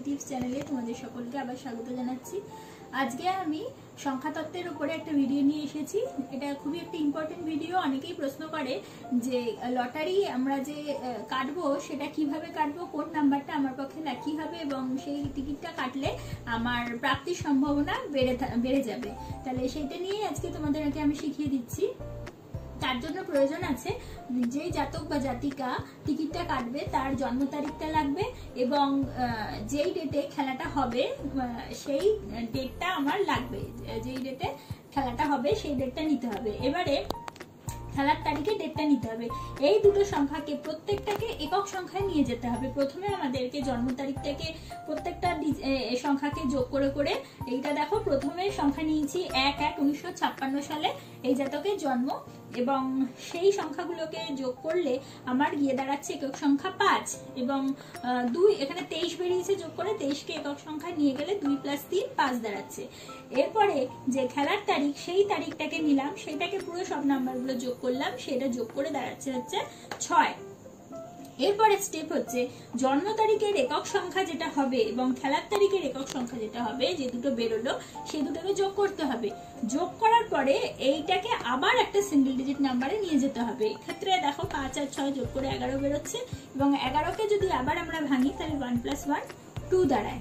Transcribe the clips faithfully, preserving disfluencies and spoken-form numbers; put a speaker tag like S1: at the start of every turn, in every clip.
S1: Tips চ্যানেলে তোমাদের সকলকে আবার স্বাগত জানাচ্ছি। আজকে আমি সংখ্যাতত্ত্বের উপরে একটা ভিডিও নিয়ে এসেছি। এটা খুবই একটা ইম্পর্টেন্ট ভিডিও। অনেকেই প্রশ্ন করে যে লটারি আমরা যে কাটবো সেটা কিভাবে কাটবো, কোন নাম্বারটা আমার পক্ষে লাকি হবে এবং সেই টিকিটটা কাটলে আমার প্রাপ্তির সম্ভাবনা বেড়ে বেড়ে যাবে। তাহলে সেইটা নিয়ে আজকে তোমাদেরকে আমি শিখিয়ে দিচ্ছি। তার জন্য প্রয়োজন আছে যে জাতক বা জাতিকা টিকিটটা কাটবে তার জন্ম তারিখটা লাগবে এবং যেই ডেটে খেলাটা হবে সেই ডেটটা আমার লাগবে, যেই ডেটে খেলাটা হবে সেই ডেটটা নিতে হবে। এবারে খেলার তারিখে ডেটটা নিতে হবে। এই দুটো সংখ্যাকে প্রত্যেকটাকে একক সংখ্যায় নিয়ে যেতে হবে। প্রথমে আমাদেরকে জন্ম তারিখটাকে প্রত্যেকটা সংখ্যাকে যোগ করে করে এইটা দেখো, প্রথমে সংখ্যা নিয়েছি এক এক উনিশশো ছাপ্পান্ন সালে এই জাতকের জন্ম এবং সেই সংখ্যাগুলোকে যোগ করলে আমার গিয়ে দাঁড়াচ্ছে একক সংখ্যা পাঁচ এবং দুই, এখানে তেইশ বেরিয়েছে, যোগ করে তেইশকে একক সংখ্যায় নিয়ে গেলে দুই প্লাস তিন পাঁচ দাঁড়াচ্ছে। এরপরে যে খেলার তারিখ সেই তারিখটাকে নিলাম, সেটাকে পুরো সব নাম্বারগুলো যোগ করলাম, সেটা যোগ করে দাঁড়াচ্ছে হচ্ছে ছয়। এরপরে স্টেপ হচ্ছে জন্ম তারিখের একক সংখ্যা যেটা হবে এবং খেলার তারিখের একক সংখ্যা যেটা হবে, যে দুটো বেরোলো সেই দুটোকে যোগ করতে হবে। যোগ করার পরে এইটাকে আবার একটা সিঙ্গেল ডিজিট নাম্বারে নিয়ে যেতে হবে। এক্ষেত্রে দেখো পাঁচ আর ছয় যোগ করে এগারো বেরোচ্ছে এবং এগারোকে যদি আবার আমরা ভাঙি তাহলে ওয়ান প্লাস ওয়ান টু দাঁড়ায়।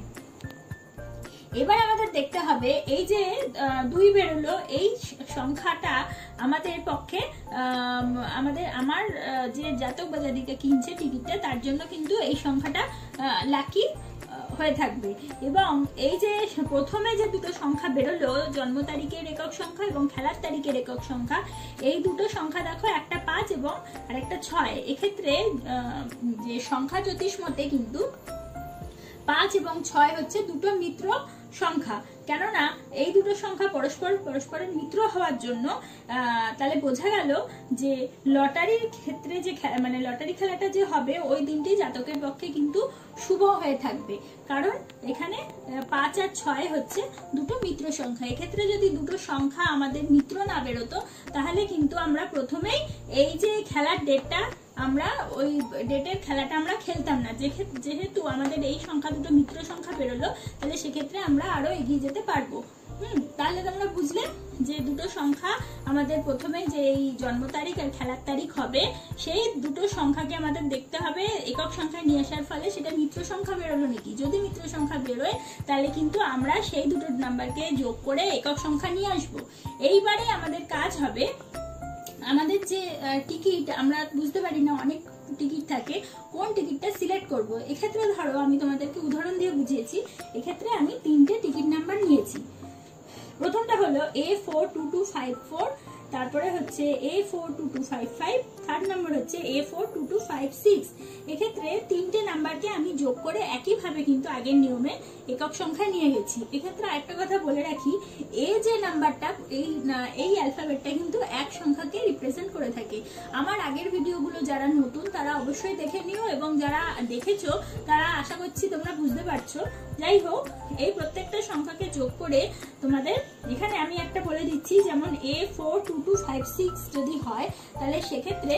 S1: এবার আমাদের দেখতে হবে এই যে দুই বেরোলো এই সংখ্যাটা আমাদের পক্ষে আমাদের আমার যে জাতক বা জাতিকা কিনছে টিকিটটা তার জন্য কিন্তু এই সংখ্যাটা লাকি হয়ে থাকবে। এবং এই যে প্রথমে যে দুটো সংখ্যা বেরোলো জন্ম তারিখের একক সংখ্যা এবং খেলার তারিখের একক সংখ্যা, এই দুটো সংখ্যা দেখো একটা পাঁচ এবং আরেকটা ছয়। এক্ষেত্রে যে সংখ্যা জ্যোতিষ মতে কিন্তু পাঁচ এবং ছয় হচ্ছে দুটো মিত্র সংখ্যা। কেননা এই দুটো সংখ্যা পরস্পর পরস্পরের মিত্র হওয়ার জন্য তাহলে বোঝা গেল যে লটারির ক্ষেত্রে যে মানে লটারি খেলাটা যে হবে ওই দিনটি জাতকের পক্ষে কিন্তু শুভ হয়ে থাকবে। কারণ এখানে পাঁচ আর ছয় হচ্ছে দুটো মিত্র সংখ্যা। এক্ষেত্রে যদি দুটো সংখ্যা আমাদের মিত্র না বেরোতো তাহলে কিন্তু আমরা প্রথমেই এই যে খেলার ডেটটা আমরা ওই ডেটের খেলাটা আমরা খেলতাম না। যেহেতু আমাদের এই সংখ্যা দুটো মিত্র সংখ্যা বেরোলো তাহলে সেক্ষেত্রে আমরা আরো এগিয়ে যেতে পারবো। হুম তাহলে তোমরা বুঝলে যে দুটো সংখ্যা আমাদের প্রথমে যে এই জন্ম তারিখ আর খেলার তারিখ হবে সেই দুটো সংখ্যাকে আমাদের দেখতে হবে একক সংখ্যায় নিয়ে আসার ফলে সেটা মিত্র সংখ্যা বেরোলো নাকি। যদি মিত্র সংখ্যা বেরোয় তাহলে কিন্তু আমরা সেই দুটো নাম্বারকে যোগ করে একক সংখ্যা নিয়ে আসবো। এইবারে আমাদের কাজ হবে আমাদের যে টিকিট আমরা বুঝতে পারি না, অনেক টিকিট থাকে, কোন টিকিটটা সিলেক্ট করব। এক্ষেত্রে ধরো আমি তোমাদেরকে উদাহরণ দিয়ে বুঝিয়েছি। এক্ষেত্রে আমি তিনটে টিকিট নাম্বার নিয়েছি। প্রথমটা হলো A four two two five four, তারপরে হচ্ছে A four two two five five, third number হচ্ছে A four two two five six. এক্ষেত্রে তিনটে নাম্বারকে আমি যোগ করে একইভাবে কিন্তু আগের নিয়মে একক সংখ্যা নিয়ে গেছি। এক্ষেত্রে আরেকটা কথা বলে রাখি, এ যে নাম্বারটা এই এই অ্যালফাবেটটা কিন্তু এক সংখ্যাকে রিপ্রেজেন্ট করে থাকে। আমার আগের ভিডিওগুলো যারা নতুন তারা অবশ্যই দেখে নিও এবং যারা দেখেছো তারা আশা করছি তোমরা বুঝতে পারছো। যাই হোক, এই প্রত্যেকটা সংখ্যাকে যোগ করে তোমাদের এখানে আমি একটা বলে দিচ্ছি, যেমন A four two two five six যদি হয় তাহলে সেক্ষেত্রে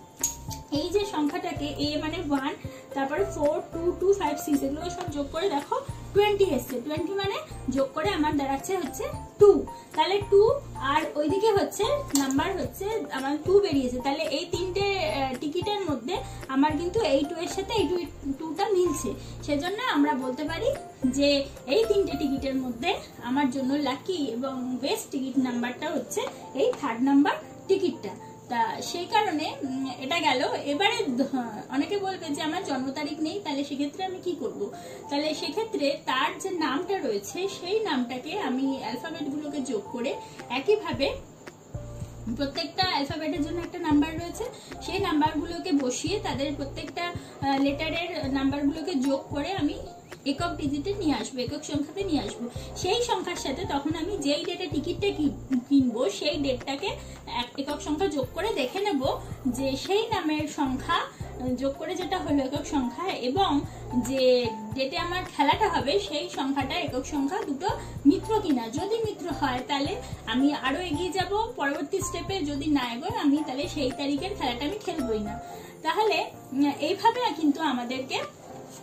S1: এই যে সংখ্যাটাকে এ মানে ওয়ান, তারপরে four two two five six এগুলো সব যোগ করে দেখো টোয়েন্টি এসছে। টোয়েন্টি মানে যোগ করে আমার দাঁড়াচ্ছে হচ্ছে টু। তাহলে টু আর ওইদিকে হচ্ছে নাম্বার হচ্ছে আমার টু বেরিয়েছে। তাহলে এই তিনটে টিকিটের মধ্যে আমার কিন্তু এই টু এর সাথে এই টু টুটা মিলছে। সেজন্য আমরা বলতে পারি যে এই তিনটে টিকিটের মধ্যে আমার জন্য লাকি এবং বেস্ট টিকিট নাম্বারটা হচ্ছে এই থার্ড নাম্বার টিকিটটা। তা সেই কারণে এটা গেল। এবারে অনেকে বলবে যে আমার জন্ম তারিখ নেই, তাহলে সেক্ষেত্রে আমি কি করব। তাহলে সেক্ষেত্রে তার যে নামটা রয়েছে সেই নামটাকে আমি অ্যালফাবেট গুলোকে যোগ করে একইভাবে প্রত্যেকটা অ্যালফাবেটের জন্য একটা নাম্বার রয়েছে, সেই নাম্বারগুলোকে বসিয়ে তাদের প্রত্যেকটা লেটারের নাম্বারগুলোকে যোগ করে আমি একক ডিজিটে নিয়ে আসবো, একক সংখ্যাতে নিয়ে আসবো। সেই সংখ্যার সাথে তখন আমি যেই ডেটে টিকিটটা কিনবো সেই ডেটটাকে একক সংখ্যা যোগ করে দেখে নেব যে সেই নামের সংখ্যা যোগ করে যেটা হলো একক সংখ্যা এবং যে ডেটে আমার খেলাটা হবে সেই সংখ্যাটা একক সংখ্যা দুটো মিত্র কিনা। যদি মিত্র হয় তাহলে আমি আরো এগিয়ে যাব পরবর্তী স্টেপে, যদি না এগোয় আমি তাহলে সেই তারিখের খেলাটা আমি খেলবই না। তাহলে এইভাবে কিন্তু আমাদেরকে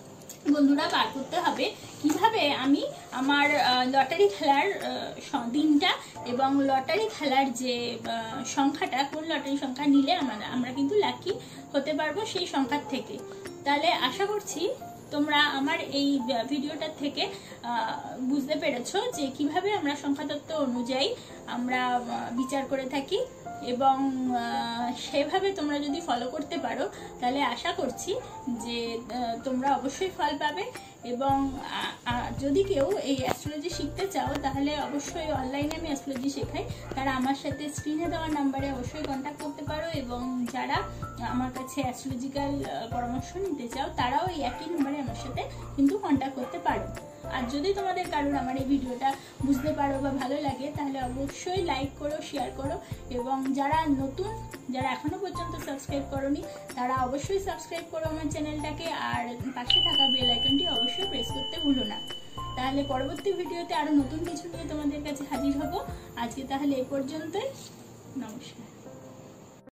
S1: বন্ধুরা বার করতে হবে কিভাবে আমি আমার লটারি খেলার দিনটা এবং লটারি খেলার যে সংখ্যাটা, কোন লটারি সংখ্যা নিলে আমরা আমরা কিন্তু লাকি হতে পারবো সেই সংখ্যার থেকে। তাহলে আশা করছি তোমরা আমার এই ভিডিওটার থেকে বুঝতে পেরেছো যে কিভাবে আমরা সংখ্যাতত্ত্ব অনুযায়ী আমরা বিচার করে থাকি, এবং সেভাবে তোমরা যদি ফলো করতে পারো তাহলে আশা করছি যে তোমরা অবশ্যই ফল পাবে। এবং যদি কেউ এই অ্যাস্ট্রোলজি শিখতে চাও তাহলে অবশ্যই অনলাইনে আমি অ্যাস্ট্রোলজি শেখাই, তারা আমার সাথে স্ক্রিনে দেওয়া নাম্বারে অবশ্যই কন্ট্যাক্ট করতে পারো। এবং যারা আমার কাছে অ্যাস্ট্রোলজিক্যাল পরামর্শ নিতে চাও তারাও এই একই নাম্বারে আমার সাথে কিন্তু কন্ট্যাক্ট করতে পারো। আর যদি তোমাদের কারোর আমার এই ভিডিওটা বুঝতে পারো বা ভালো লাগে তাহলে অবশ্যই লাইক করো, শেয়ার করো, এবং যারা নতুন, যারা এখনো পর্যন্ত সাবস্ক্রাইব করোনি তারা অবশ্যই সাবস্ক্রাইব করো আমার চ্যানেলটাকে, আর পাশে থাকা বেল আইকনটি অবশ্যই প্রেস করতে ভুলো না। তাহলে পরবর্তী ভিডিওতে আরো নতুন কিছু নিয়ে তোমাদের কাছে হাজির হব। আজকে তাহলে এই পর্যন্তই, নমস্কার।